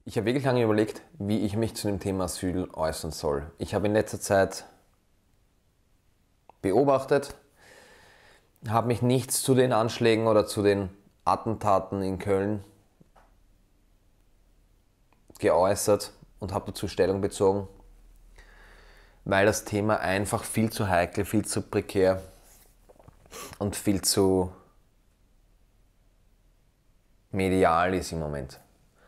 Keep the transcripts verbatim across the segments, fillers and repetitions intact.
Ich habe wirklich lange überlegt, wie ich mich zu dem Thema Asyl äußern soll. Ich habe in letzter Zeit beobachtet, habe mich nicht zu den Anschlägen oder zu den Attentaten in Köln geäußert und habe dazu Stellung bezogen, weil das Thema einfach viel zu heikel, viel zu prekär und viel zu medial ist im Moment.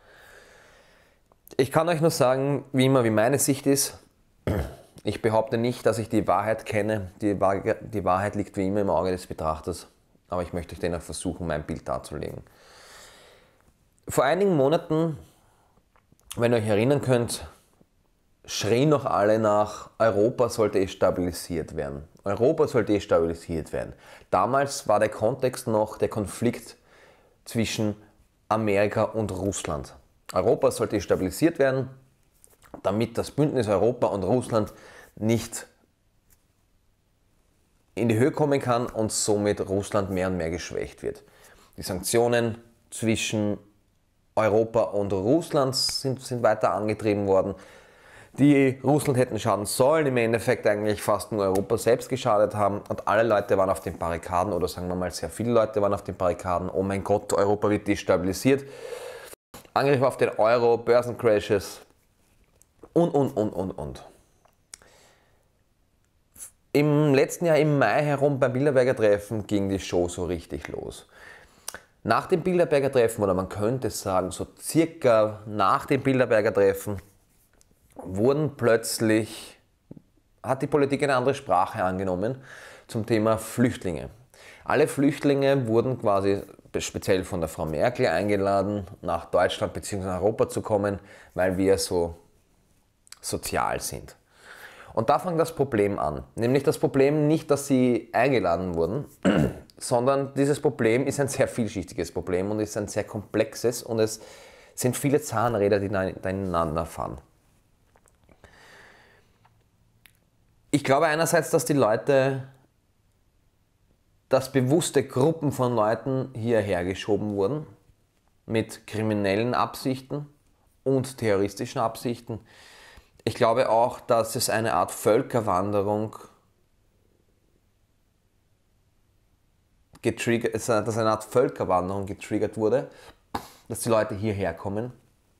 Ich kann euch nur sagen, wie immer, wie meine Sicht ist. Ich behaupte nicht, dass ich die Wahrheit kenne. Die Wahrheit liegt wie immer im Auge des Betrachters. Aber ich möchte euch dennoch versuchen, mein Bild darzulegen. Vor einigen Monaten, wenn ihr euch erinnern könnt, schrien noch alle nach, Europa sollte stabilisiert werden. Europa sollte stabilisiert werden. Damals war der Kontext noch der Konflikt zwischen Amerika und Russland. Europa sollte stabilisiert werden, damit das Bündnis Europa und Russland nicht in die Höhe kommen kann und somit Russland mehr und mehr geschwächt wird. Die Sanktionen zwischen Europa und Russland sind, sind weiter angetrieben worden, die Russland hätten schaden sollen, im Endeffekt eigentlich fast nur Europa selbst geschadet haben und alle Leute waren auf den Barrikaden, oder sagen wir mal sehr viele Leute waren auf den Barrikaden, oh mein Gott, Europa wird destabilisiert. Angriff auf den Euro, Börsencrashes und, und, und, und, und. Im letzten Jahr im Mai herum beim Bilderberger Treffen ging die Show so richtig los. Nach dem Bilderberger Treffen, oder man könnte sagen so circa nach dem Bilderberger Treffen, wurden plötzlich, hat die Politik eine andere Sprache angenommen zum Thema Flüchtlinge. Alle Flüchtlinge wurden quasi speziell von der Frau Merkel eingeladen, nach Deutschland bzw. Europa zu kommen, weil wir so sozial sind. Und da fängt das Problem an. Nämlich das Problem nicht, dass sie eingeladen wurden, sondern dieses Problem ist ein sehr vielschichtiges Problem und ist ein sehr komplexes und es sind viele Zahnräder, die ineinander fahren. Ich glaube einerseits, dass die Leute, dass bewusste Gruppen von Leuten hierher geschoben wurden, mit kriminellen Absichten und terroristischen Absichten. Ich glaube auch, dass es eine Art Völkerwanderung getriggert, dass eine Art Völkerwanderung getriggert wurde, dass die Leute hierher kommen,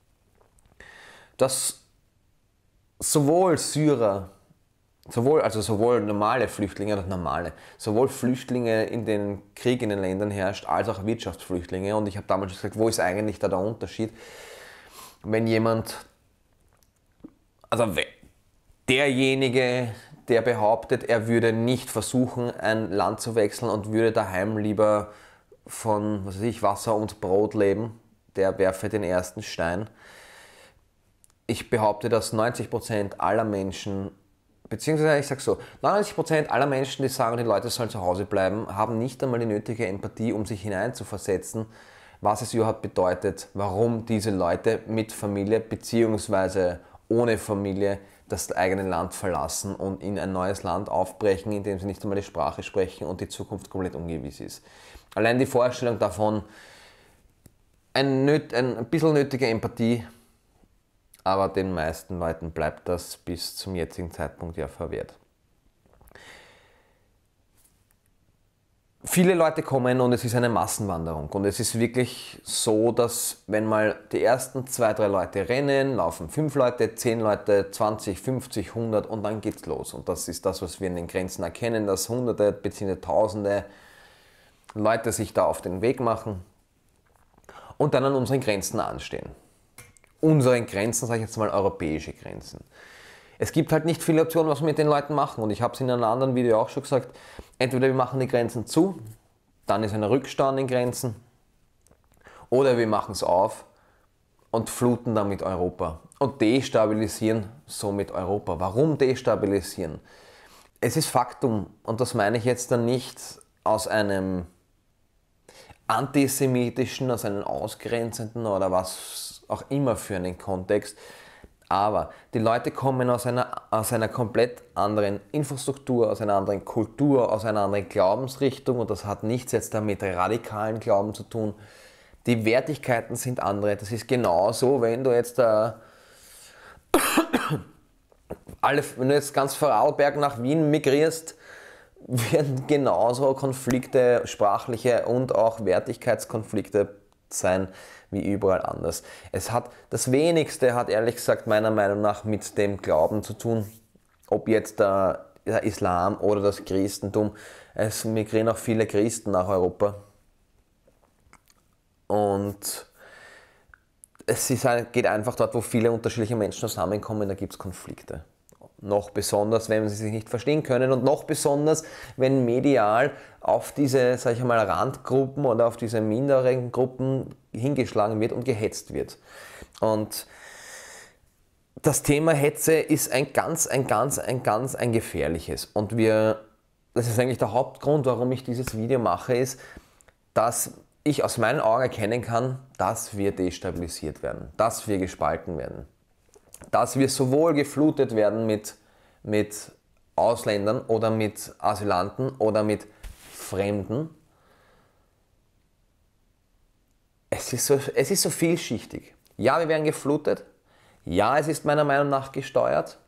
dass sowohl Syrer, Sowohl, also sowohl normale Flüchtlinge, oder normale, sowohl Flüchtlinge in den Krieg in den Ländern herrscht, als auch Wirtschaftsflüchtlinge. Und ich habe damals gesagt, wo ist eigentlich da der Unterschied, wenn jemand, also derjenige, der behauptet, er würde nicht versuchen, ein Land zu wechseln und würde daheim lieber von, was weiß ich, Wasser und Brot leben, der werfe den ersten Stein. Ich behaupte, dass neunzig Prozent aller Menschen, beziehungsweise ich sage so, neunundneunzig Prozent aller Menschen, die sagen, die Leute sollen zu Hause bleiben, haben nicht einmal die nötige Empathie, um sich hineinzuversetzen, was es überhaupt bedeutet, warum diese Leute mit Familie beziehungsweise ohne Familie das eigene Land verlassen und in ein neues Land aufbrechen, in dem sie nicht einmal die Sprache sprechen und die Zukunft komplett ungewiss ist. Allein die Vorstellung davon, ein, nöt, ein bisschen nötige Empathie, aber den meisten Leuten bleibt das bis zum jetzigen Zeitpunkt ja verwehrt. Viele Leute kommen und es ist eine Massenwanderung und es ist wirklich so, dass wenn mal die ersten zwei, drei Leute rennen, laufen fünf Leute, zehn Leute, zwanzig, fünfzig, hundert und dann geht's los. Und das ist das, was wir in den Grenzen erkennen, dass Hunderte bzw. Tausende Leute sich da auf den Weg machen und dann an unseren Grenzen anstehen. Unseren Grenzen, sage ich jetzt mal europäische Grenzen. Es gibt halt nicht viele Optionen, was wir mit den Leuten machen und ich habe es in einem anderen Video auch schon gesagt, entweder wir machen die Grenzen zu, dann ist ein Rückstau an den Grenzen, oder wir machen es auf und fluten damit Europa und destabilisieren somit Europa. Warum destabilisieren? Es ist Faktum und das meine ich jetzt dann nicht aus einem antisemitischen, aus einem ausgrenzenden oder was auch immer für einen Kontext, aber die Leute kommen aus einer, aus einer komplett anderen Infrastruktur, aus einer anderen Kultur, aus einer anderen Glaubensrichtung und das hat nichts jetzt damit radikalen Glauben zu tun. Die Wertigkeiten sind andere. Das ist genauso, wenn du jetzt äh, alle, wenn du jetzt ganz Vorarlberg nach Wien migrierst, werden genauso Konflikte, sprachliche und auch Wertigkeitskonflikte sein wie überall anders. Es hat, das Wenigste hat ehrlich gesagt meiner Meinung nach mit dem Glauben zu tun, ob jetzt der, der Islam oder das Christentum. Es migrieren auch viele Christen nach Europa. Und es ist, geht einfach dort, wo viele unterschiedliche Menschen zusammenkommen, da gibt es Konflikte. Noch besonders, wenn sie sich nicht verstehen können und noch besonders, wenn medial auf diese, sag ich mal, Randgruppen oder auf diese minderen Gruppen hingeschlagen wird und gehetzt wird. Und das Thema Hetze ist ein ganz, ein ganz, ein ganz, ein gefährliches. Und wir, das ist eigentlich der Hauptgrund, warum ich dieses Video mache, ist, dass ich aus meinen Augen erkennen kann, dass wir destabilisiert werden, dass wir gespalten werden. Dass wir sowohl geflutet werden mit, mit Ausländern oder mit Asylanten oder mit Fremden. Es ist so, es ist so vielschichtig. Ja, wir werden geflutet. Ja, es ist meiner Meinung nach gesteuert.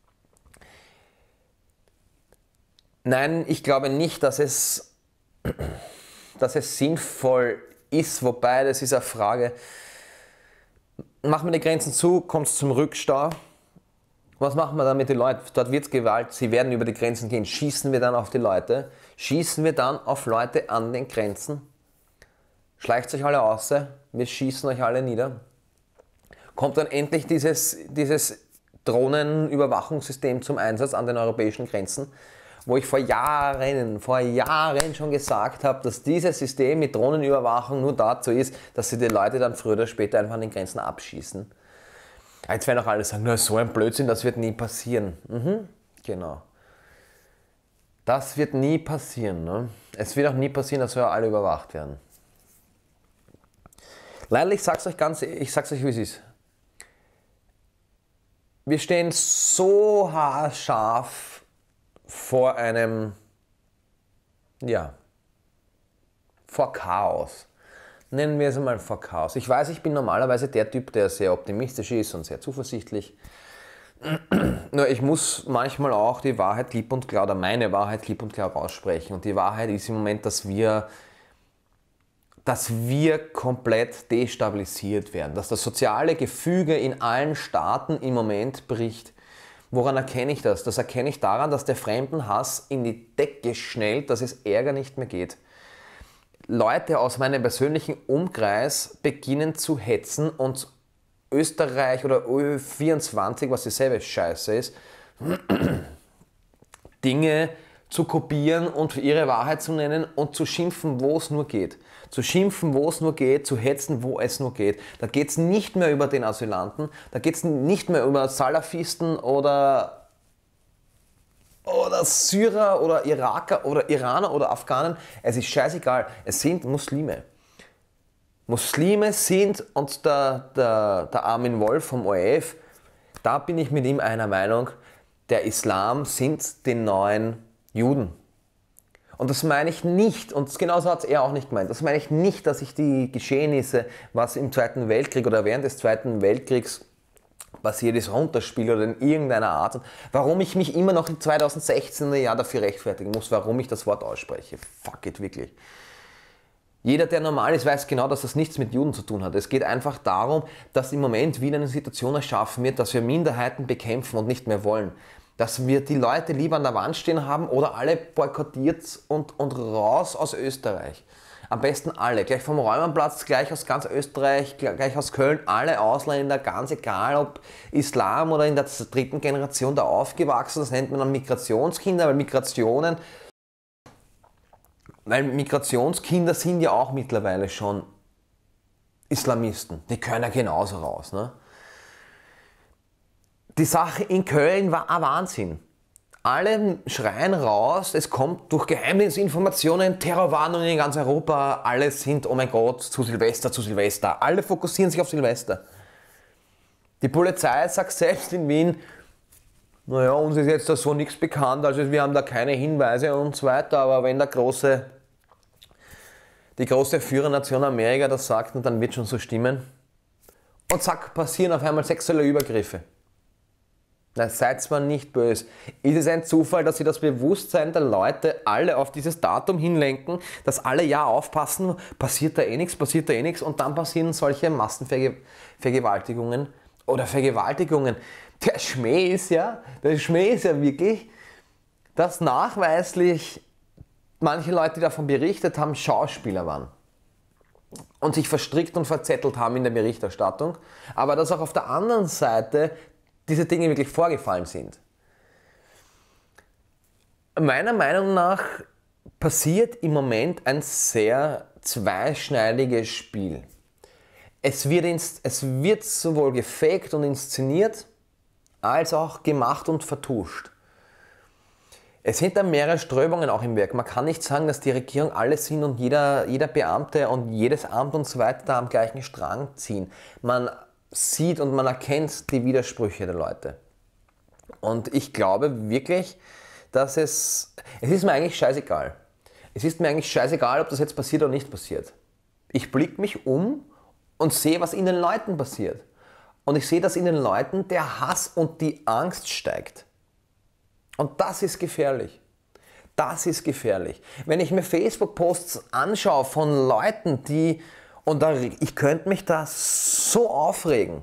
Nein, ich glaube nicht, dass es, dass es sinnvoll ist, wobei das ist eine Frage. Machen wir die Grenzen zu, kommt es zum Rückstau. Was machen wir dann mit den Leuten? Dort wird es Gewalt, sie werden über die Grenzen gehen. Schießen wir dann auf die Leute? Schießen wir dann auf Leute an den Grenzen? Schleicht euch alle aus, wir schießen euch alle nieder. Kommt dann endlich dieses, dieses Drohnenüberwachungssystem zum Einsatz an den europäischen Grenzen? Wo ich vor Jahren, vor Jahren schon gesagt habe, dass dieses System mit Drohnenüberwachung nur dazu ist, dass sie die Leute dann früher oder später einfach an den Grenzen abschießen. Jetzt werden auch alle sagen, na, so ein Blödsinn, das wird nie passieren. Mhm, genau. Das wird nie passieren. Ne? Es wird auch nie passieren, dass wir alle überwacht werden. Leider, ich sag's euch ganz, ich sag's euch, wie es ist. Wir stehen so haarscharf vor einem, ja, vor Chaos. Nennen wir es einmal vor Chaos. Ich weiß, ich bin normalerweise der Typ, der sehr optimistisch ist und sehr zuversichtlich. Nur ich muss manchmal auch die Wahrheit klipp und klar, oder meine Wahrheit klipp und klar aussprechen. Und die Wahrheit ist im Moment, dass wir, dass wir komplett destabilisiert werden. Dass das soziale Gefüge in allen Staaten im Moment bricht. Woran erkenne ich das? Das erkenne ich daran, dass der Fremdenhass in die Decke schnellt, dass es Ärger nicht mehr geht. Leute aus meinem persönlichen Umkreis beginnen zu hetzen und Österreich oder Ö vierundzwanzig, was dieselbe Scheiße ist, Dinge zu kopieren und für ihre Wahrheit zu nennen und zu schimpfen, wo es nur geht. Zu schimpfen, wo es nur geht, zu hetzen, wo es nur geht. Da geht es nicht mehr über den Asylanten, da geht es nicht mehr über Salafisten oder, oder Syrer oder Iraker oder Iraner oder Afghanen. Es ist scheißegal, es sind Muslime. Muslime sind, und der, der, der Armin Wolf vom O R F, da bin ich mit ihm einer Meinung, der Islam sind die neuen Juden. Und das meine ich nicht, und genauso hat es er auch nicht gemeint, das meine ich nicht, dass ich die Geschehnisse, was im Zweiten Weltkrieg oder während des Zweiten Weltkriegs passiert ist, runterspiele oder in irgendeiner Art. Warum ich mich immer noch im zweitausendsechzehner Jahr dafür rechtfertigen muss, warum ich das Wort ausspreche. Fuck it, wirklich. Jeder, der normal ist, weiß genau, dass das nichts mit Juden zu tun hat. Es geht einfach darum, dass im Moment wieder eine Situation erschaffen wird, dass wir Minderheiten bekämpfen und nicht mehr wollen. Dass wir die Leute lieber an der Wand stehen haben oder alle boykottiert und, und raus aus Österreich. Am besten alle, gleich vom Räumerplatz, gleich aus ganz Österreich, gleich aus Köln, alle Ausländer, ganz egal ob Islam oder in der dritten Generation da aufgewachsen, das nennt man dann Migrationskinder, weil Migrationen, weil Migrationskinder sind ja auch mittlerweile schon Islamisten, die können ja genauso raus. Ne? Die Sache in Köln war ein Wahnsinn. Alle schreien raus, es kommt durch Geheimdienstinformationen, Terrorwarnungen in ganz Europa, alle sind, oh mein Gott, zu Silvester, zu Silvester. Alle fokussieren sich auf Silvester. Die Polizei sagt selbst in Wien, naja, uns ist jetzt da so nichts bekannt, also wir haben da keine Hinweise und so weiter, aber wenn der große, die große Führernation Amerika das sagt und dann wird schon so stimmen. Und zack, passieren auf einmal sexuelle Übergriffe. Na, seid mal nicht böse. Ist es ein Zufall, dass sie das Bewusstsein der Leute alle auf dieses Datum hinlenken, dass alle ja aufpassen, passiert da eh nichts, passiert da eh nichts und dann passieren solche Massenvergewaltigungen oder Vergewaltigungen. Der Schmäh ist ja, der Schmäh ist ja wirklich, dass nachweislich manche Leute, die davon berichtet haben, Schauspieler waren und sich verstrickt und verzettelt haben in der Berichterstattung, aber dass auch auf der anderen Seite diese Dinge wirklich vorgefallen sind. Meiner Meinung nach passiert im Moment ein sehr zweischneidiges Spiel. Es wird, ins, es wird sowohl gefaked und inszeniert, als auch gemacht und vertuscht. Es sind da mehrere Strömungen auch im Werk. Man kann nicht sagen, dass die Regierung alles sind und jeder, jeder Beamte und jedes Amt und so weiter da am gleichen Strang ziehen. Man sieht und man erkennt die Widersprüche der Leute. Und ich glaube wirklich, dass es, es ist mir eigentlich scheißegal. Es ist mir eigentlich scheißegal, ob das jetzt passiert oder nicht passiert. Ich blicke mich um und sehe, was in den Leuten passiert. Und ich sehe, dass in den Leuten der Hass und die Angst steigt. Und das ist gefährlich. Das ist gefährlich. Wenn ich mir Facebook-Posts anschaue von Leuten, die, und da, ich könnte mich da so aufregen.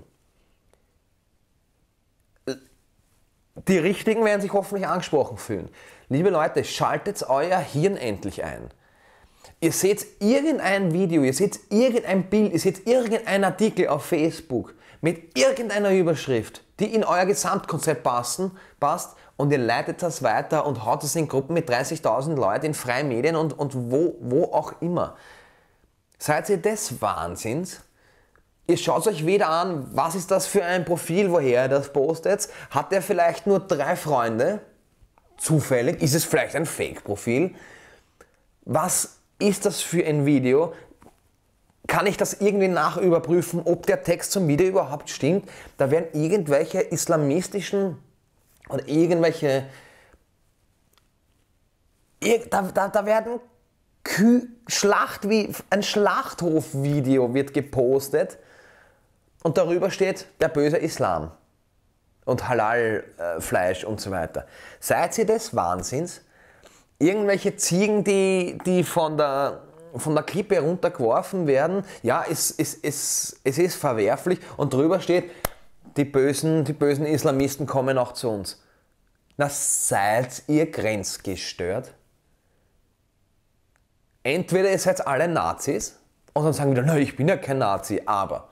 Die Richtigen werden sich hoffentlich angesprochen fühlen. Liebe Leute, schaltet euer Hirn endlich ein. Ihr seht irgendein Video, ihr seht irgendein Bild, ihr seht irgendeinen Artikel auf Facebook mit irgendeiner Überschrift, die in euer Gesamtkonzept passen, passt und ihr leitet das weiter und haut es in Gruppen mit dreißigtausend Leuten in freien Medien und, und wo, wo auch immer. Seid ihr des Wahnsinns? Ihr schaut euch weder an, was ist das für ein Profil, woher er das postet. Hat er vielleicht nur drei Freunde? Zufällig? Ist es vielleicht ein Fake-Profil? Was ist das für ein Video? Kann ich das irgendwie nachüberprüfen, ob der Text zum Video überhaupt stimmt? Da werden irgendwelche islamistischen oder irgendwelche... Da, da, da werden Kü Schlacht wie ein Schlachthof-Video wird gepostet und darüber steht der böse Islam und Halal-Fleisch und so weiter. Seid ihr des Wahnsinns? Irgendwelche Ziegen, die, die von, der, von der Klippe runtergeworfen werden, ja, es, es, es, es ist verwerflich und drüber steht, die bösen, die bösen Islamisten kommen auch zu uns. Na, seid ihr grenzgestört? Entweder ihr seid alle Nazis und dann sagen wieder, nein, ich bin ja kein Nazi, aber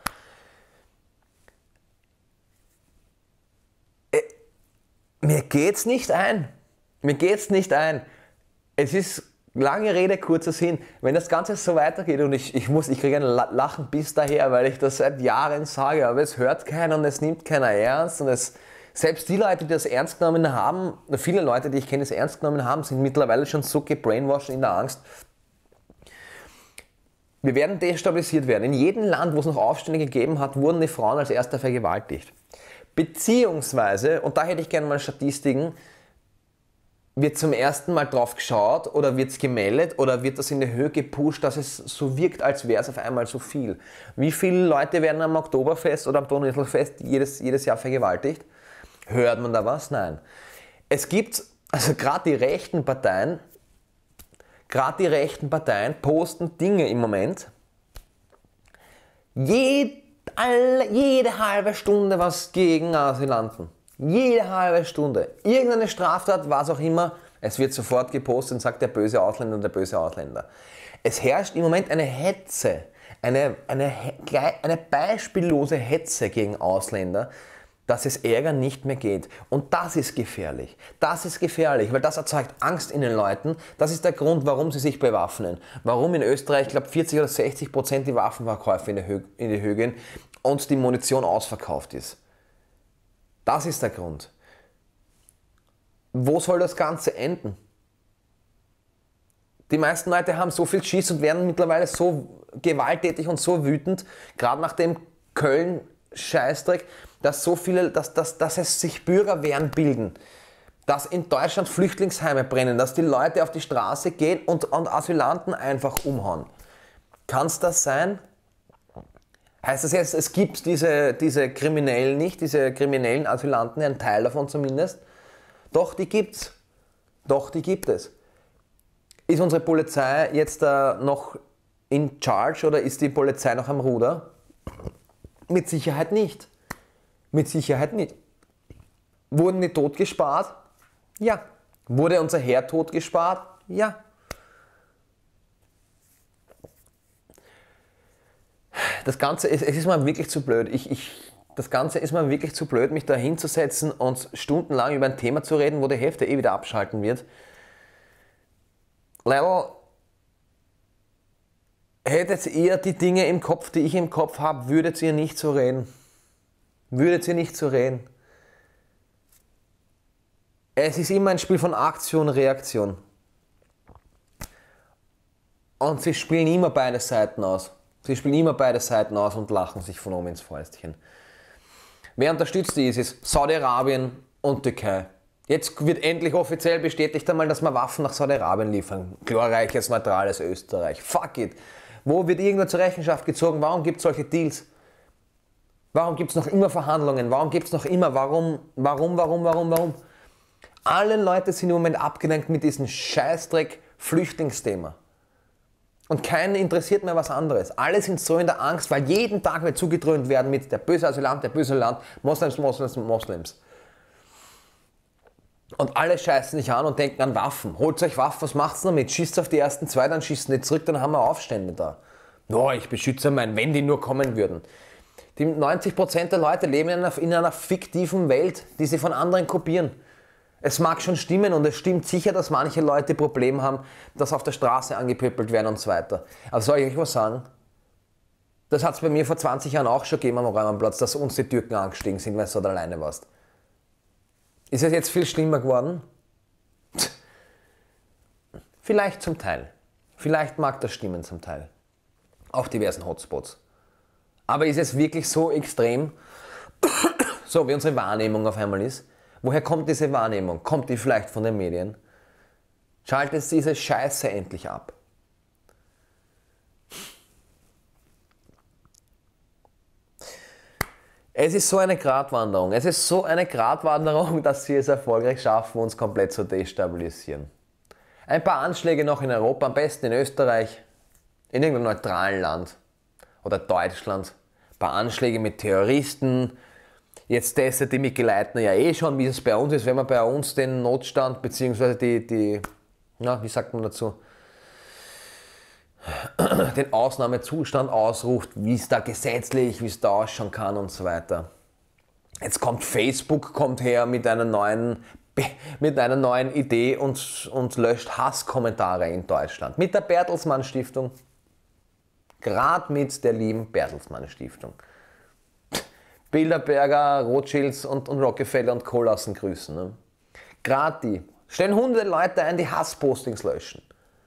äh, mir geht's nicht ein. Mir geht's nicht ein. Es ist lange Rede, kurzer Sinn. Wenn das Ganze so weitergeht und ich, ich muss, ich kriege einen Lachen bis daher, weil ich das seit Jahren sage, aber es hört keiner und es nimmt keiner ernst und es, selbst die Leute, die das ernst genommen haben, viele Leute, die ich kenne, das ernst genommen haben, sind mittlerweile schon so gebrainwashed in der Angst. Wir werden destabilisiert werden. In jedem Land, wo es noch Aufstände gegeben hat, wurden die Frauen als erster vergewaltigt. Beziehungsweise, und da hätte ich gerne mal Statistiken, wird zum ersten Mal drauf geschaut oder wird es gemeldet oder wird das in die Höhe gepusht, dass es so wirkt, als wäre es auf einmal so viel. Wie viele Leute werden am Oktoberfest oder am Donauinselfest jedes, jedes Jahr vergewaltigt? Hört man da was? Nein. Es gibt, also gerade die rechten Parteien, gerade die rechten Parteien posten Dinge im Moment, jed, alle, jede halbe Stunde was gegen Asylanten. Jede halbe Stunde. Irgendeine Straftat, was auch immer, es wird sofort gepostet und sagt der böse Ausländer und der böse Ausländer. Es herrscht im Moment eine Hetze, eine, eine, eine beispiellose Hetze gegen Ausländer, dass es Ärger nicht mehr geht. Und das ist gefährlich. Das ist gefährlich, weil das erzeugt Angst in den Leuten. Das ist der Grund, warum sie sich bewaffnen. Warum in Österreich, ich glaube, vierzig oder sechzig Prozent die Waffenverkäufe in die, Höhe, in die Höhe gehen und die Munition ausverkauft ist. Das ist der Grund. Wo soll das Ganze enden? Die meisten Leute haben so viel Schiss und werden mittlerweile so gewalttätig und so wütend, gerade nach dem Köln-Scheißdreck, dass so viele, dass, dass, dass es sich Bürgerwehren bilden, dass in Deutschland Flüchtlingsheime brennen, dass die Leute auf die Straße gehen und, und Asylanten einfach umhauen. Kann es das sein? Heißt das jetzt, es gibt diese, diese Kriminellen nicht, diese kriminellen Asylanten, einen Teil davon zumindest? Doch, die gibt's. Doch, die gibt es. Ist unsere Polizei jetzt da noch in charge oder ist die Polizei noch am Ruder? Mit Sicherheit nicht. Mit Sicherheit nicht. Wurden die tot gespart? Ja. Wurde unser Heer tot gespart? Ja. Das Ganze ist, es ist mir wirklich zu blöd. Ich, ich, das Ganze ist mir wirklich zu blöd, mich da hinzusetzen und stundenlang über ein Thema zu reden, wo die Hälfte eh wieder abschalten wird. Leider hättet ihr die Dinge im Kopf, die ich im Kopf habe, würdet ihr nicht so reden. Würdet ihr nicht so reden. Es ist immer ein Spiel von Aktion, Reaktion. Und sie spielen immer beide Seiten aus. Sie spielen immer beide Seiten aus und lachen sich von oben ins Fäustchen. Wer unterstützt die ISIS? Saudi-Arabien und Türkei. Jetzt wird endlich offiziell bestätigt einmal, dass wir Waffen nach Saudi-Arabien liefern. Glorreiches, neutrales Österreich. Fuck it. Wo wird irgendwo zur Rechenschaft gezogen? Warum gibt es solche Deals? Warum gibt es noch immer Verhandlungen? Warum gibt es noch immer? Warum, warum, warum, warum, warum? Alle Leute sind im Moment abgelenkt mit diesem Scheißdreck Flüchtlingsthema. Und keinen interessiert mehr was anderes. Alle sind so in der Angst, weil jeden Tag wird zugedröhnt werden mit der böse Asylant, der böse Land, Moslems, Moslems, Moslems. Und alle scheißen sich an und denken an Waffen. Holt euch Waffen, was macht's damit? Schießt auf die ersten zwei, dann schießen die zurück, dann haben wir Aufstände da. No, ich beschütze meinen, wenn die nur kommen würden. Die neunzig Prozent der Leute leben in einer, in einer fiktiven Welt, die sie von anderen kopieren. Es mag schon stimmen und es stimmt sicher, dass manche Leute Probleme haben, dass auf der Straße angepöbelt werden und so weiter. Aber soll ich euch was sagen? Das hat es bei mir vor zwanzig Jahren auch schon gegeben am Räumerplatz, dass uns die Türken angestiegen sind, weil du dort alleine warst. Ist es jetzt viel schlimmer geworden? Vielleicht zum Teil. Vielleicht mag das stimmen zum Teil. Auf diversen Hotspots. Aber ist es wirklich so extrem, so wie unsere Wahrnehmung auf einmal ist? Woher kommt diese Wahrnehmung? Kommt die vielleicht von den Medien? Schaltet diese Scheiße endlich ab. Es ist so eine Gratwanderung. Es ist so eine Gratwanderung, dass sie es erfolgreich schaffen, uns komplett zu destabilisieren. Ein paar Anschläge noch in Europa, am besten in Österreich, in irgendeinem neutralen Land oder Deutschland. Ein paar Anschläge mit Terroristen. Jetzt testet die Micky Leitner ja eh schon, wie es bei uns ist, wenn man bei uns den Notstand bzw. die, die, na, wie sagt man dazu, den Ausnahmezustand ausruft, wie es da gesetzlich, wie es da ausschauen kann und so weiter. Jetzt kommt Facebook, kommt her mit einer neuen, mit einer neuen Idee und, und löscht Hasskommentare in Deutschland. Mit der Bertelsmann Stiftung. Gerade mit der lieben Bertelsmann Stiftung. Bilderberger, Rothschilds und, und Rockefeller und Co. lassen grüßen. Ne? Gerade die. Stellen hunderte Leute ein, die Hasspostings löschen.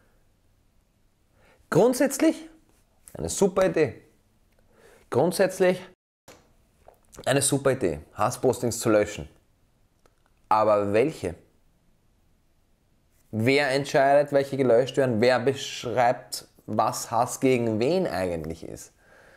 Grundsätzlich eine super Idee. Grundsätzlich eine super Idee, Hasspostings zu löschen. Aber welche? Wer entscheidet, welche gelöscht werden? Wer beschreibt, was Hass gegen wen eigentlich ist?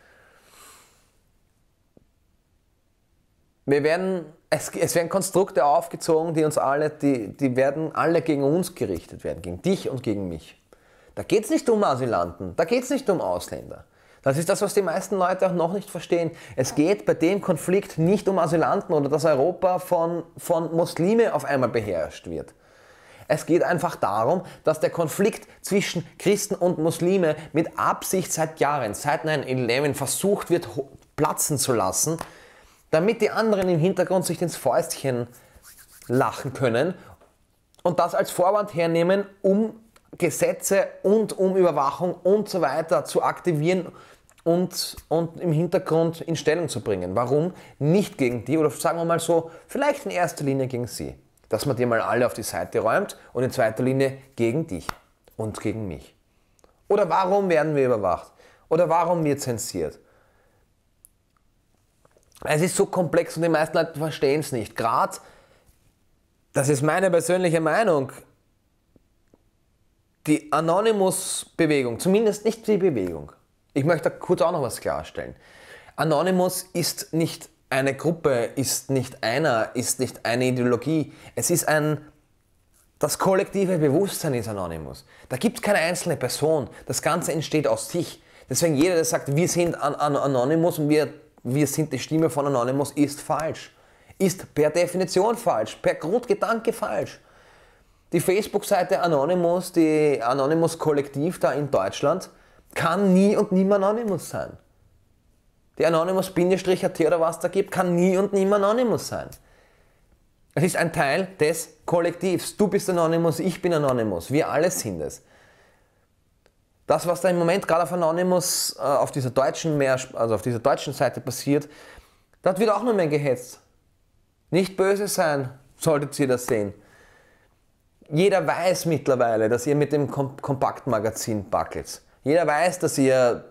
Wir werden, es, es werden Konstrukte aufgezogen, die uns alle, die, die werden alle gegen uns gerichtet werden, gegen dich und gegen mich. Da geht es nicht um Asylanten, da geht es nicht um Ausländer. Das ist das, was die meisten Leute auch noch nicht verstehen. Es geht bei dem Konflikt nicht um Asylanten oder dass Europa von, von Muslime auf einmal beherrscht wird. Es geht einfach darum, dass der Konflikt zwischen Christen und Muslime mit Absicht seit Jahren, seit neun elf versucht wird, platzen zu lassen, damit die anderen im Hintergrund sich ins Fäustchen lachen können und das als Vorwand hernehmen, um Gesetze und um Überwachung und so weiter zu aktivieren und, und im Hintergrund in Stellung zu bringen. Warum? Nicht gegen die oder sagen wir mal so, vielleicht in erster Linie gegen sie. Dass man die mal alle auf die Seite räumt und in zweiter Linie gegen dich und gegen mich. Oder warum werden wir überwacht? Oder warum wird zensiert? Es ist so komplex und die meisten Leute verstehen es nicht. Gerade, das ist meine persönliche Meinung, die Anonymous-Bewegung, zumindest nicht die Bewegung, Ich möchte kurz auch noch was klarstellen. Anonymous ist nicht eine Gruppe, ist nicht einer, ist nicht eine Ideologie. Es ist ein, das kollektive Bewusstsein ist Anonymous. Da gibt es keine einzelne Person. Das Ganze entsteht aus sich. Deswegen jeder, der sagt, wir sind an, an Anonymous und wir, wir sind die Stimme von Anonymous, ist falsch. Ist per Definition falsch, per Grundgedanke falsch. Die Facebook-Seite Anonymous, die Anonymous-Kollektiv da in Deutschland, kann nie und nimmer Anonymous sein. Die Anonymous-A T oder was da gibt, kann nie und nimmer Anonymous sein. Es ist ein Teil des Kollektivs. Du bist Anonymous, ich bin Anonymous, wir alle sind es. Das, was da im Moment gerade auf Anonymous, äh, auf dieser deutschen mehr, also auf dieser deutschen Seite passiert, dort wird auch nur mehr gehetzt. Nicht böse sein, solltet ihr das sehen. Jeder weiß mittlerweile, dass ihr mit dem Kom Kompaktmagazin backelt. Jeder weiß, dass ihr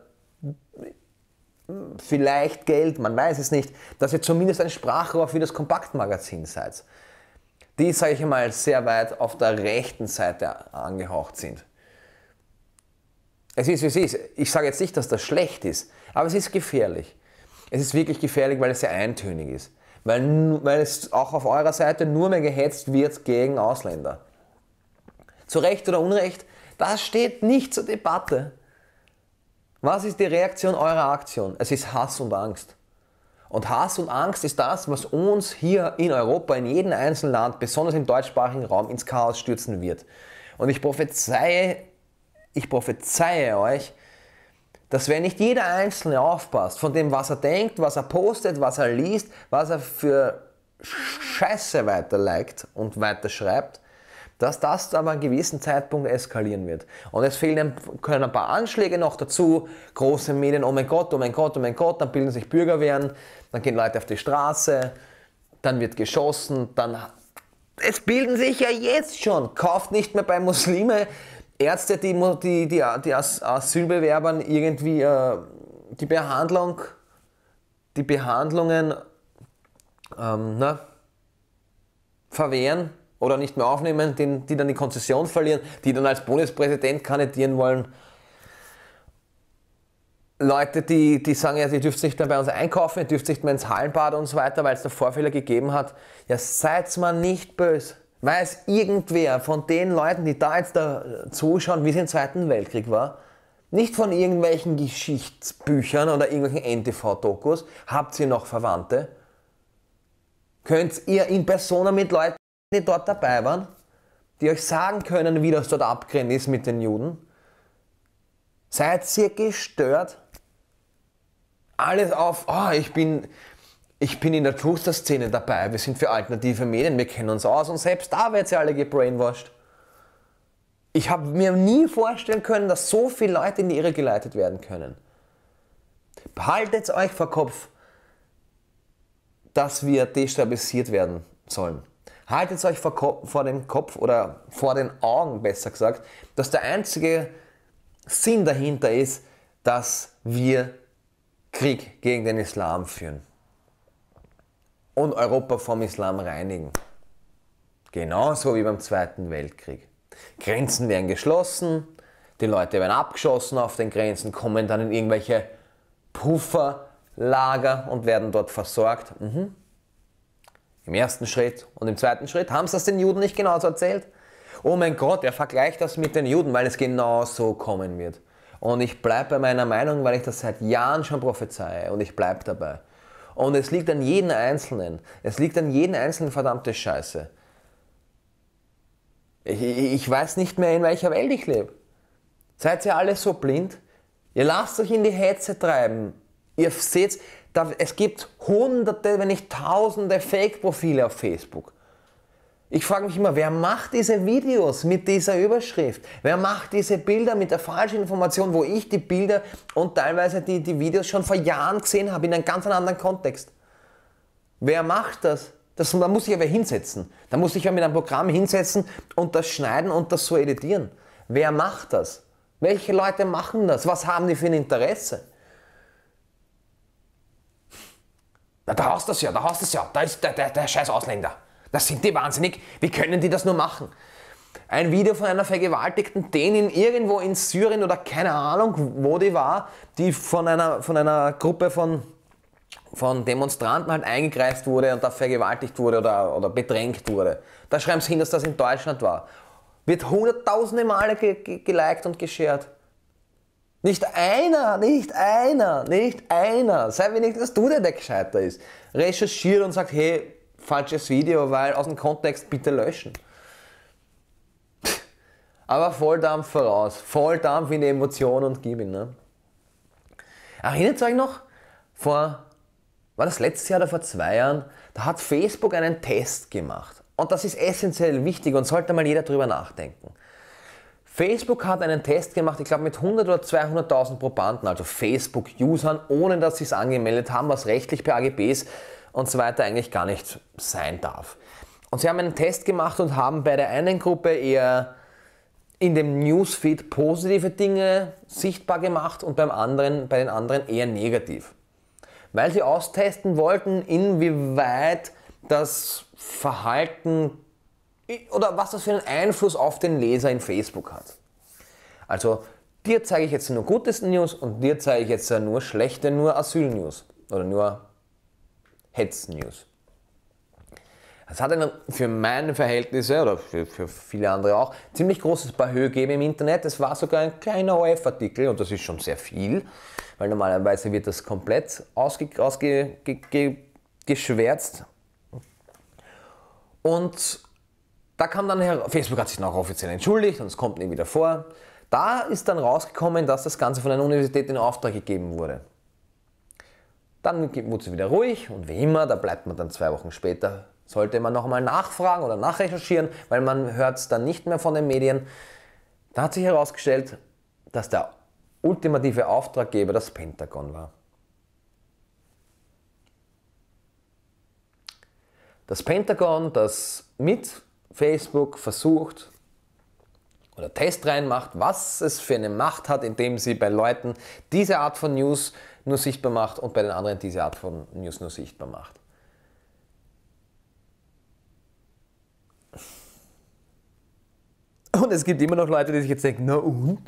vielleicht Geld, man weiß es nicht, dass ihr zumindest ein Sprachrohr für das Kompaktmagazin seid. Die, sage ich mal, sehr weit auf der rechten Seite angehaucht sind. Es ist, wie es ist. Ich sage jetzt nicht, dass das schlecht ist, aber es ist gefährlich. Es ist wirklich gefährlich, weil es sehr eintönig ist. Weil, weil es auch auf eurer Seite nur mehr gehetzt wird gegen Ausländer. Zu Recht oder Unrecht, das steht nicht zur Debatte. Was ist die Reaktion eurer Aktion? Es ist Hass und Angst. Und Hass und Angst ist das, was uns hier in Europa, in jedem einzelnen Land, besonders im deutschsprachigen Raum, ins Chaos stürzen wird. Und ich prophezeie, ich prophezeie euch, dass wenn nicht jeder Einzelne aufpasst von dem, was er denkt, was er postet, was er liest, was er für Scheiße weiterliked und weiterschreibt, dass das aber an einem gewissen Zeitpunkt eskalieren wird. Und es fehlen, können ein paar Anschläge noch dazu, große Medien, oh mein Gott, oh mein Gott, oh mein Gott, dann bilden sich Bürgerwehren, dann gehen Leute auf die Straße, dann wird geschossen, dann... Es bilden sich ja jetzt schon, kauft nicht mehr bei Muslime Ärzte, die, die, die, die Asylbewerbern irgendwie äh, die Behandlung, die Behandlungen ähm, na, verwehren, oder nicht mehr aufnehmen, die, die dann die Konzession verlieren, die dann als Bundespräsident kandidieren wollen. Leute, die, die sagen, ja, ihr dürft nicht mehr bei uns einkaufen, ihr dürft nicht mehr ins Hallenbad und so weiter, weil es da Vorfälle gegeben hat. Ja, seid mal nicht böse. Weiß irgendwer von den Leuten, die da jetzt da zuschauen, wie es im Zweiten Weltkrieg war, nicht von irgendwelchen Geschichtsbüchern oder irgendwelchen N T V-Dokus, habt ihr noch Verwandte? Könnt ihr in Persona mit Leuten, die dort dabei waren, die euch sagen können, wie das dort abgegangen ist mit den Juden? Seid ihr gestört? Alles auf, oh, ich bin, ich bin in der Truster-Szene dabei, wir sind für alternative Medien, wir kennen uns aus und selbst da werdet ihr alle gebrainwashed. Ich habe mir nie vorstellen können, dass so viele Leute in die Irre geleitet werden können. Behaltet euch vor Kopf, dass wir destabilisiert werden sollen. Haltet euch vor, vor dem Kopf oder vor den Augen, besser gesagt, dass der einzige Sinn dahinter ist, dass wir Krieg gegen den Islam führen und Europa vom Islam reinigen. Genauso wie beim Zweiten Weltkrieg. Grenzen werden geschlossen, die Leute werden abgeschossen auf den Grenzen, kommen dann in irgendwelche Pufferlager und werden dort versorgt. Mhm. Im ersten Schritt und im zweiten Schritt haben sie das den Juden nicht genauso erzählt. Oh mein Gott, er vergleicht das mit den Juden, weil es genau so kommen wird. Und ich bleibe bei meiner Meinung, weil ich das seit Jahren schon prophezeie und ich bleibe dabei. Und es liegt an jedem Einzelnen. Es liegt an jedem Einzelnen verdammte Scheiße. Ich, ich weiß nicht mehr, in welcher Welt ich lebe. Seid ihr alle so blind? Ihr lasst euch in die Hetze treiben. Ihr seht, es gibt hunderte, wenn nicht tausende Fake-Profile auf Facebook. Ich frage mich immer, wer macht diese Videos mit dieser Überschrift? Wer macht diese Bilder mit der falschen Information, wo ich die Bilder und teilweise die, die Videos schon vor Jahren gesehen habe, in einem ganz anderen Kontext? Wer macht das? das da muss sich aber hinsetzen. Da muss ich ja mit einem Programm hinsetzen und das schneiden und das so editieren. Wer macht das? Welche Leute machen das? Was haben die für ein Interesse? Na, da hast du ja, da hast du ja, da ist der, der, der scheiß Ausländer. Das sind die wahnsinnig, wie können die das nur machen? Ein Video von einer vergewaltigten Dänin irgendwo in Syrien oder keine Ahnung, wo die war, die von einer, von einer Gruppe von, von Demonstranten halt eingekreist wurde und da vergewaltigt wurde oder, oder bedrängt wurde. Da schreiben sie hin, dass das in Deutschland war. Wird hunderttausende Male ge ge geliked und geshared. Nicht einer, nicht einer, nicht einer. Sei wenigstens du, der der Gescheiter ist. Recherchiert und sagt, hey, falsches Video, weil aus dem Kontext bitte löschen. Aber Volldampf voraus. Volldampf in die Emotionen und gib ihn. Ne? Erinnert euch noch, vor, war das letztes Jahr oder vor zwei Jahren, da hat Facebook einen Test gemacht. Und das ist essentiell wichtig und sollte mal jeder drüber nachdenken. Facebook hat einen Test gemacht, ich glaube mit hundert oder zweihunderttausend Probanden, also Facebook-Usern, ohne dass sie es angemeldet haben, was rechtlich per A G Bs und so weiter eigentlich gar nicht sein darf. Und sie haben einen Test gemacht und haben bei der einen Gruppe eher in dem Newsfeed positive Dinge sichtbar gemacht und beim anderen, bei den anderen eher negativ. Weil sie austesten wollten, inwieweit das Verhalten oder was das für einen Einfluss auf den Leser in Facebook hat. Also dir zeige ich jetzt nur gutes News und dir zeige ich jetzt nur schlechte, nur Asyl-News oder nur Hetz-News. Das hat einen, für meine Verhältnisse oder für, für viele andere auch ziemlich großes Bahö gegeben im Internet. Es war sogar ein kleiner O F-Artikel und das ist schon sehr viel, weil normalerweise wird das komplett ausgeschwärzt. Ausge, ge, ge, geschwärzt. Und da kam dann her, Facebook hat sich noch offiziell entschuldigt und es kommt nie wieder vor. Da ist dann rausgekommen, dass das Ganze von einer Universität in Auftrag gegeben wurde. Dann wurde es wieder ruhig und wie immer, da bleibt man dann zwei Wochen später, sollte man nochmal nachfragen oder nachrecherchieren, weil man hört es dann nicht mehr von den Medien. Da hat sich herausgestellt, dass der ultimative Auftraggeber das Pentagon war. Das Pentagon, das mit Facebook versucht oder Test reinmacht, was es für eine Macht hat, indem sie bei Leuten diese Art von News nur sichtbar macht und bei den anderen diese Art von News nur sichtbar macht. Und es gibt immer noch Leute, die sich jetzt denken, na und?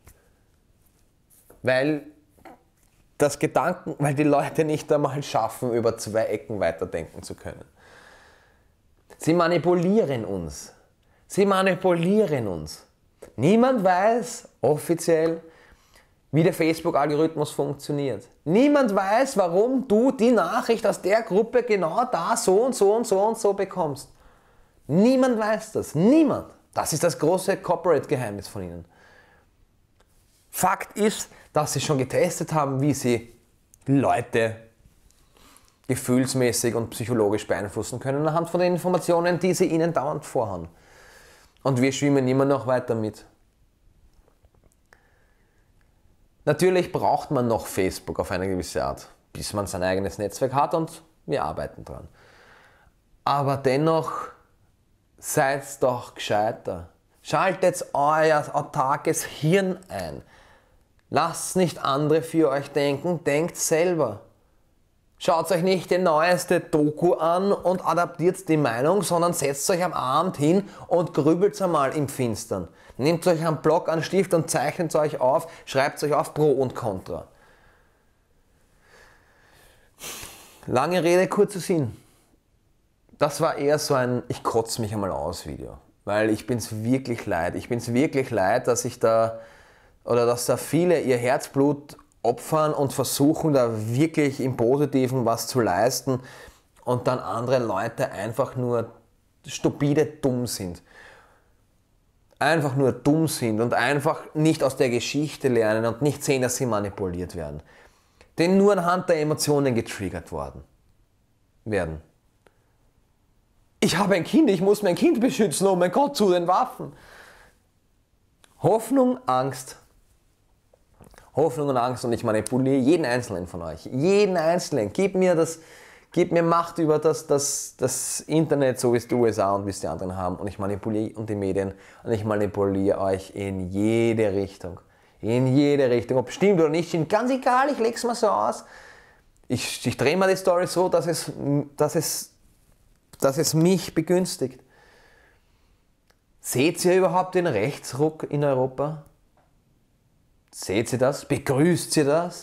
Weil das Gedanken, weil die Leute nicht einmal schaffen, über zwei Ecken weiterdenken zu können. Sie manipulieren uns. Sie manipulieren uns. Niemand weiß offiziell, wie der Facebook-Algorithmus funktioniert. Niemand weiß, warum du die Nachricht aus der Gruppe genau da so und so und so und so bekommst. Niemand weiß das. Niemand. Das ist das große Corporate-Geheimnis von ihnen. Fakt ist, dass sie schon getestet haben, wie sie Leute gefühlsmäßig und psychologisch beeinflussen können anhand von den Informationen, die sie ihnen dauernd vorhauen. Und wir schwimmen immer noch weiter mit. Natürlich braucht man noch Facebook auf eine gewisse Art, bis man sein eigenes Netzwerk hat und wir arbeiten dran. Aber dennoch, seid doch gescheiter. Schaltet euer autarkes Hirn ein. Lasst nicht andere für euch denken, denkt selber. Schaut euch nicht die neueste Doku an und adaptiert die Meinung, sondern setzt euch am Abend hin und grübelt einmal im Finstern. Nehmt euch einen Block, einen Stift und zeichnet euch auf, schreibt euch auf Pro und Contra. Lange Rede, kurzer Sinn. Das war eher so ein ich kotze mich einmal aus Video, weil ich bin es wirklich leid. Ich bin es wirklich leid, dass ich da oder dass da viele ihr Herzblut opfern und versuchen da wirklich im Positiven was zu leisten und dann andere Leute einfach nur stupide dumm sind. Einfach nur dumm sind und einfach nicht aus der Geschichte lernen und nicht sehen, dass sie manipuliert werden. Denn nur anhand der Emotionen getriggert worden werden. Ich habe ein Kind, ich muss mein Kind beschützen, oh mein Gott, zu den Waffen. Hoffnung, Angst. Hoffnung und Angst und ich manipuliere jeden Einzelnen von euch. Jeden Einzelnen. Gib mir, das, gib mir Macht über das, das, das Internet, so wie es die U S A und wie es die anderen haben. Und ich manipuliere und die Medien und ich manipuliere euch in jede Richtung. In jede Richtung. Ob stimmt oder nicht stimmt, ganz egal, ich lege es mal so aus. Ich, ich drehe mal die Story so, dass es, dass, es, dass es mich begünstigt. Seht ihr überhaupt den Rechtsruck in Europa? Seht ihr das? Begrüßt ihr das?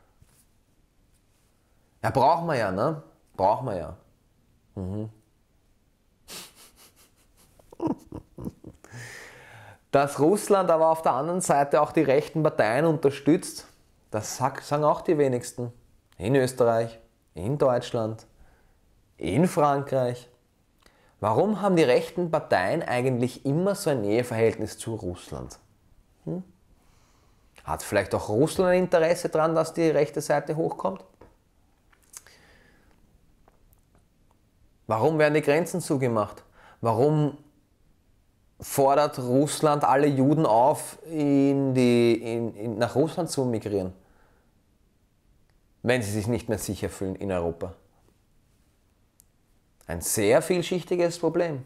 Ja, brauchen wir ja, ne? Brauchen wir ja. Mhm. Dass Russland aber auf der anderen Seite auch die rechten Parteien unterstützt, das sagen auch die wenigsten. In Österreich, in Deutschland, in Frankreich. Warum haben die rechten Parteien eigentlich immer so ein Näheverhältnis zu Russland? Hm? Hat vielleicht auch Russland ein Interesse daran, dass die rechte Seite hochkommt? Warum werden die Grenzen zugemacht? Warum fordert Russland alle Juden auf, in die, in, in, nach Russland zu migrieren, wenn sie sich nicht mehr sicher fühlen in Europa? Ein sehr vielschichtiges Problem.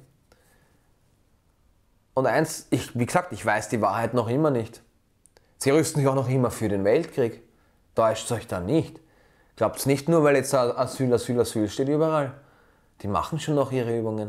Und eins, ich, wie gesagt, ich weiß die Wahrheit noch immer nicht. Sie rüsten sich auch noch immer für den Weltkrieg. Täuscht euch da nicht. Glaubt es nicht nur, weil jetzt Asyl, Asyl, Asyl steht überall. Die machen schon noch ihre Übungen.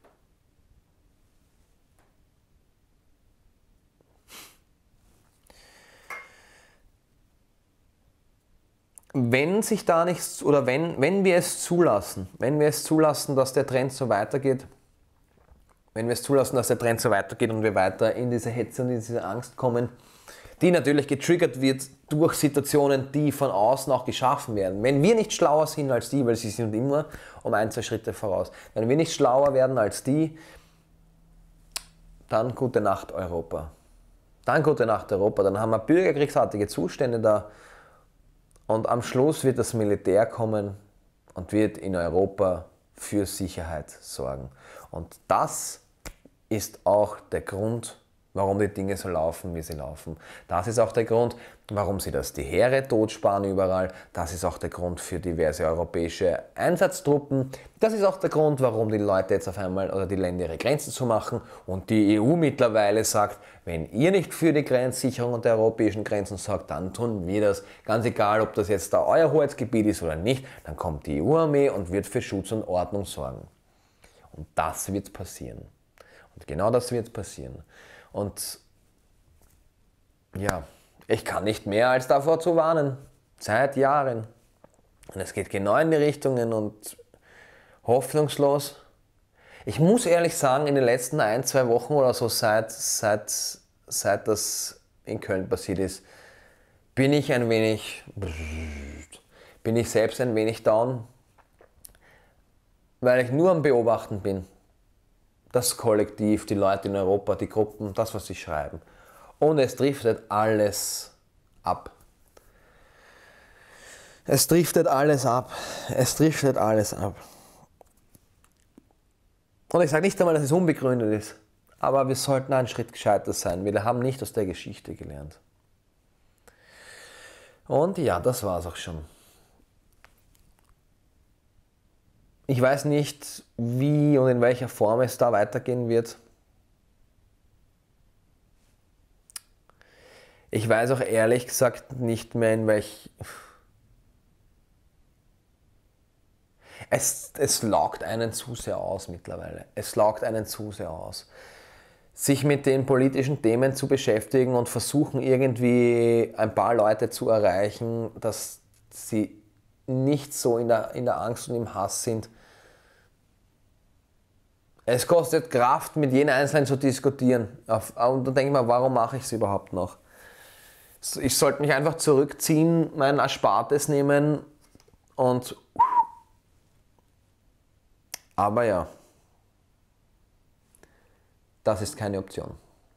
Wenn sich da nichts, oder wenn, wenn wir es zulassen, wenn wir es zulassen, dass der Trend so weitergeht, wenn wir es zulassen, dass der Trend so weitergeht und wir weiter in diese Hetze und in diese Angst kommen, die natürlich getriggert wird durch Situationen, die von außen auch geschaffen werden. Wenn wir nicht schlauer sind als die, weil sie sind immer um ein, zwei Schritte voraus, wenn wir nicht schlauer werden als die, dann gute Nacht Europa. Dann gute Nacht Europa, dann haben wir bürgerkriegsartige Zustände da und am Schluss wird das Militär kommen und wird in Europa für Sicherheit sorgen. Und das ist auch der Grund, warum die Dinge so laufen, wie sie laufen. Das ist auch der Grund, warum sie das die Heere totsparen überall. Das ist auch der Grund für diverse europäische Einsatztruppen. Das ist auch der Grund, warum die Leute jetzt auf einmal oder die Länder ihre Grenzen zu machen und die E U mittlerweile sagt, wenn ihr nicht für die Grenzsicherung und der europäischen Grenzen sorgt, dann tun wir das. Ganz egal, ob das jetzt da euer Hoheitsgebiet ist oder nicht, dann kommt die E U-Armee und wird für Schutz und Ordnung sorgen. Und das wird passieren. Und genau das wird passieren. Und ja, ich kann nicht mehr als davor zu warnen. Seit Jahren. Und es geht genau in die Richtungen und hoffnungslos. Ich muss ehrlich sagen, in den letzten ein, zwei Wochen oder so, seit, seit, seit das in Köln passiert ist, bin ich ein wenig, bin ich selbst ein wenig down, weil ich nur am Beobachten bin. Das Kollektiv, die Leute in Europa, die Gruppen, das, was sie schreiben. Und es driftet alles ab. Es driftet alles ab. Es driftet alles ab. Und ich sage nicht einmal, dass es unbegründet ist, aber wir sollten einen Schritt gescheiter sein. Wir haben nicht aus der Geschichte gelernt. Und ja, das war es auch schon. Ich weiß nicht, wie und in welcher Form es da weitergehen wird. Ich weiß auch ehrlich gesagt nicht mehr, in welch... Es, es laugt einen zu sehr aus mittlerweile. Es laugt einen zu sehr aus. Sich mit den politischen Themen zu beschäftigen und versuchen irgendwie ein paar Leute zu erreichen, dass sie nicht so in der, in der Angst und im Hass sind. Es kostet Kraft, mit jedem Einzelnen zu diskutieren. Und dann denke ich mir, warum mache ich es überhaupt noch? Ich sollte mich einfach zurückziehen, mein Erspartes nehmen und... Aber ja, das ist keine Option.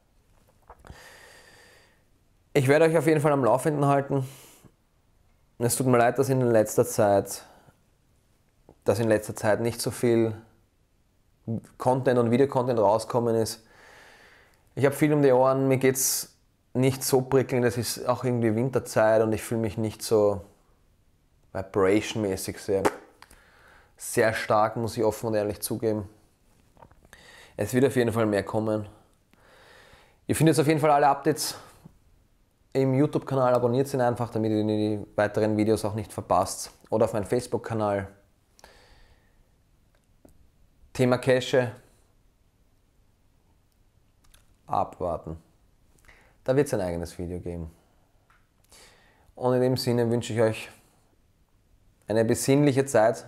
Ich werde euch auf jeden Fall am Laufenden halten. Es tut mir leid, dass in letzter Zeit, dass in letzter Zeit nicht so viel Content und Videocontent rauskommen ist. Ich habe viel um die Ohren, mir geht es nicht so prickelnd, es ist auch irgendwie Winterzeit und ich fühle mich nicht so vibration-mäßig sehr, sehr stark, muss ich offen und ehrlich zugeben. Es wird auf jeden Fall mehr kommen. Ihr findet auf jeden Fall alle Updates im YouTube-Kanal, abonniert ihn einfach, damit ihr die weiteren Videos auch nicht verpasst. Oder auf meinem Facebook-Kanal. Thema Cache. abwarten. Da wird es ein eigenes Video geben. Und in dem Sinne wünsche ich euch eine besinnliche Zeit.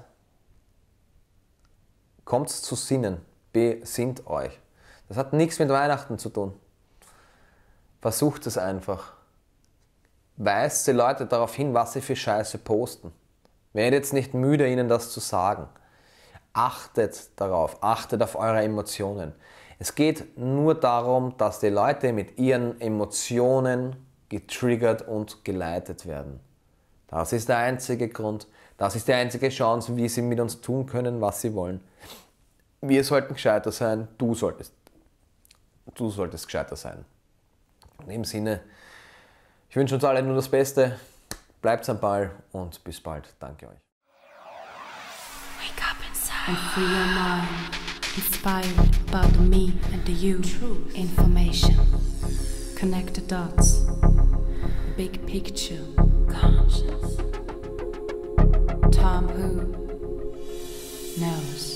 Kommt zu Sinnen, besinnt euch. Das hat nichts mit Weihnachten zu tun. Versucht es einfach. Weist die Leute darauf hin, was sie für Scheiße posten. Werdet jetzt nicht müde, ihnen das zu sagen. Achtet darauf, achtet auf eure Emotionen. Es geht nur darum, dass die Leute mit ihren Emotionen getriggert und geleitet werden. Das ist der einzige Grund, das ist die einzige Chance, wie sie mit uns tun können, was sie wollen. Wir sollten gescheiter sein, du solltest, du solltest gescheiter sein. In dem Sinne, ich wünsche uns alle nur das Beste, bleibt am Ball und bis bald. Danke euch. Wake up inside and free your mind. Inspired about the me and the you. Truth. Information. Connect the dots. Big picture. Conscious. Tom who knows.